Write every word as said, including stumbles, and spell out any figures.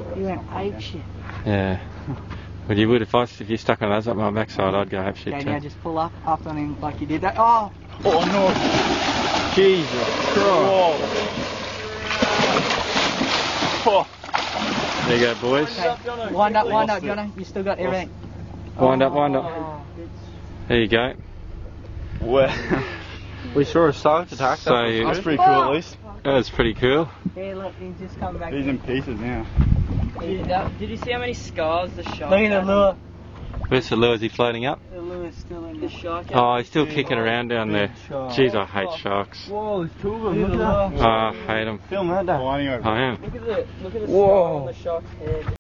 You went ape shit. Yeah. Well, you would if I if you stuck on us up my backside, I'd go ape shit Okay, too. now just pull up, up on him like you did that. Oh! Oh no! Jesus Christ! Oh. There you go, boys. Okay. Wind up, wind up, Jono. You still got everything. Wind up, wind up. Oh. There you go. Wow. We saw a shark attack. So That's pretty cool at least. that's pretty cool. Yeah, look, he's just come back. He's in pieces now. Did, that, did you see how many scars the shark Look at the had? lure. Where's the lure? Is he floating up? The lure's still in The there. shark had Oh, he's still kicking around down there. Jeez, I hate sharks. Whoa, there's two of them. Look at Look at that. that. Oh, I hate them. Film that, Dad. Flying over. I am. Look at the, look at the Whoa. scar on the shark's head.